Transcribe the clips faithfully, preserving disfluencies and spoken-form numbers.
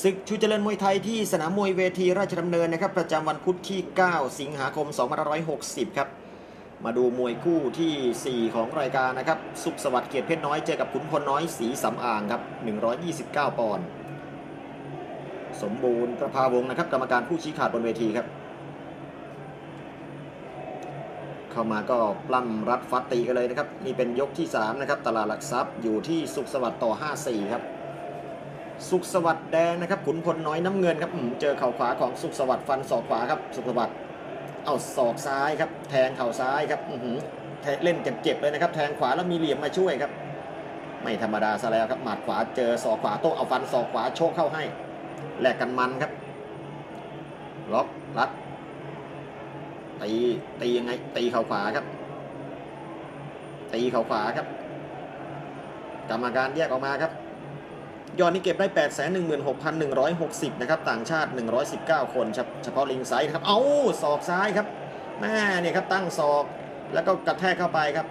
ศึกชูเจริญมวยไทยที่สนามมวยเวทีราชดำเนินนะครับประจำวันพุธที่เก้าสิงหาคมสองพันห้าร้อยหกสิบครับมาดูมวยคู่ที่สี่ของรายการนะครับสุขสวัสดิ์เกียรติเพชรน้อยเจอกับขุนพลน้อยศรีสำอางครับหนึ่งร้อยยี่สิบเก้าปอนด์สมบูรณ์ประภาวงศ์นะครับกรรมการผู้ชี้ขาดบนเวทีครับเข้ามาก็ปล้ำรัดฟัดตีกันเลยนะครับนี่เป็นยกที่สามนะครับตลาดหลักทรัพย์อยู่ที่สุขสวัสดิ์ต่อ ห้าสี่ ครับสุขสวัสดิ์แดงนะครับขุนพลน้อยน้ำเงินครับเจอเข่าขวาของสุขสวัสดิ์ฟันศอกขวาครับสุขสวัสดิ์เอาศอกซ้ายครับแทงเข่าซ้ายครับเล่นเจ็บๆเลยนะครับแทงขวาแล้วมีเหลี่ยมมาช่วยครับไม่ธรรมดาซะแล้วครับหมัดขวาเจอศอกขวาโต้เอาฟันศอกขวาโชกเข้าให้แลกกันมันครับล็อกรัดตีตียังไงตีเข่าขวาครับตีเข่าขวาครับกรรมการแยกออกมาครับยอดนี้เก็บได้ แปดแสนหนึ่งหมื่นหกพันหนึ่งร้อยหกสิบ นะครับต่างชาติหนึ่งร้อยสิบเก้าคนเฉพาะลิงไซด์นะครับเอาศอกซ้ายครับแม่เนี่ยครับตั้งศอกแล้วก็กระแทกเข้าไปครับ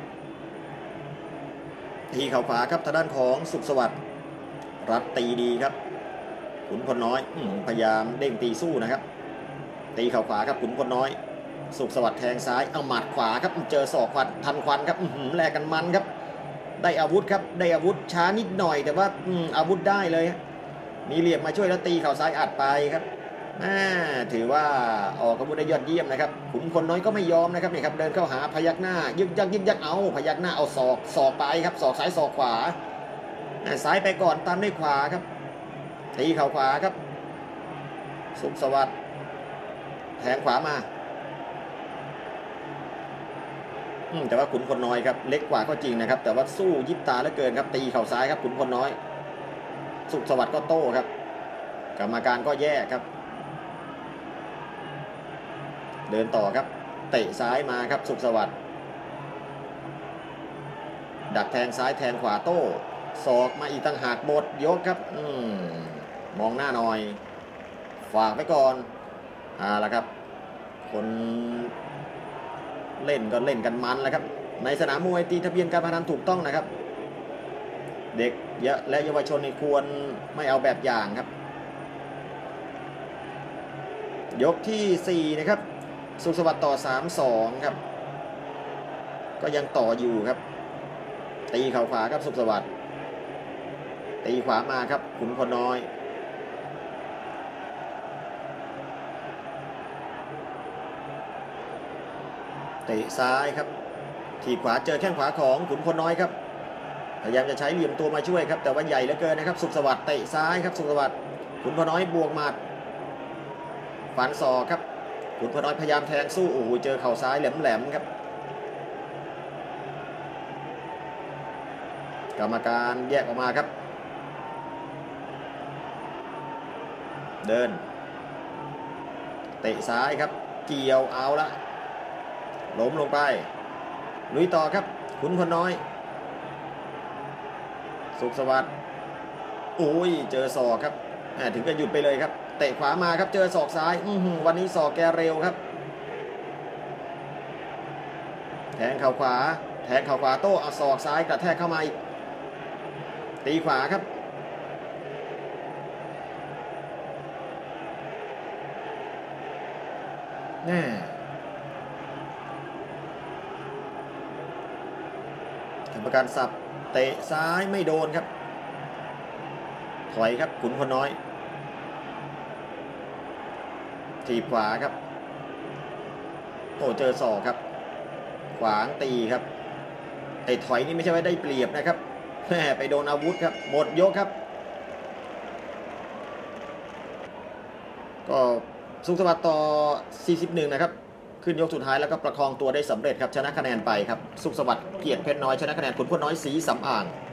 ทีเข่าขวาครับทางด้านของสุขสวัสดิ์รัดตีดีครับขุนพลน้อยพยายามเด้งตีสู้นะครับตีเข่าขวาครับขุนพลน้อยสุขสวัสดิ์แทงซ้ายเอาหมัดขวาครับเจอศอกควันทันควันครับแลกกันมันครับได้อาวุธครับได้อาวุธช้านิดหน่อยแต่ว่าอาวุธได้เลยมีเหลี่ยมมาช่วยแล้วตีเข่าซ้ายอัดไปครับถือว่าออกอาวุธได้ยอดเยี่ยมนะครับขุนพลน้อยก็ไม่ยอมนะครับนี่ครับเดินเข้าหาพยักหน้ายึกยักยึกยักเอาพยักหน้าเอาศอกศอกไปครับศอกซ้ายศอกขวาซ้ายไปก่อนตามด้วยขวาครับตีเข่าขวาครับสุขสวัสดิ์แทงขวามาแต่ว่าขุนพลน้อยครับเล็กกว่าก็จริงนะครับแต่ว่าสู้ยิบตาเหลือเกินครับตีเข่าซ้ายครับขุนพลน้อยสุขสวัสดิ์ก็โต้ครับกรรมการก็แยกครับเดินต่อครับเตะซ้ายมาครับสุขสวัสดิ์ดักแทงซ้ายแทงขวาโต้ศอกมาอีกต่างหากหมดยกครับอืมมองหน้าหน่อยฝากไว้ก่อนอ่าละครับคนเล่นก็เล่นกันมันแล้วครับในสนามมวยตีทะเบียนการพนันถูกต้องนะครับเด็กและเยาวชนควรไม่เอาแบบอย่างครับยกที่สี่นะครับสุขสวัสดิ์ต่อ สาม สอง ครับก็ยังต่ออยู่ครับตีเข่าขวาครับสุขสวัสดิ์ตีขวามาครับขุนพลน้อยเตะซ้ายครับทีขวาเจอแข้งขวาของขุนพลน้อยครับพยายามจะใช้เหลี่ยมตัวมาช่วยครับแต่ว่าใหญ่เหลือเกินนะครับสุขสวัสดิ์เตะซ้ายครับสุขสวัสดิ์ขุนพลน้อยบวกหมัดฟันศอกครับขุนพลน้อยพยายามแทงสู้โอ้โหเจอเข่าซ้ายแหลมๆครับกรรมการแยกออกมาครับเดินเตะซ้ายครับเกี่ยวเอาละล้มลงไปลุยต่อครับขุนพลน้อยสุขสวัสดิ์โอ้ยเจอศอกครับถึงจะหยุดไปเลยครับเตะขวามาครับเจอศอกซ้ายวันนี้ศอกแกเร็วครับแทงเข่าขวาแทงเข่าขวาโต้เอาศอกซ้ายกระแทกเข้ามาอีกตีขวาครับแน่กรรมการสับเตะซ้ายไม่โดนครับถอยครับขุนพลน้อยทีขวาครับโอ้เจอศอกครับขวางตีครับไอ้ถอยนี่ไม่ใช่ว่าได้เปรียบนะครับแม่ไปโดนอาวุธครับหมดยกครับก็สุขสวัสดิ์ต่อสี่สิบเอ็ดนะครับขึ้นยกสุดท้ายแล้วก็ประคองตัวได้สำเร็จครับชนะคะแนนไปครับสุขสวัสดิ์เกียรติเพชรน้อยชนะคะแนนขุนพลน้อยศรีสำอาง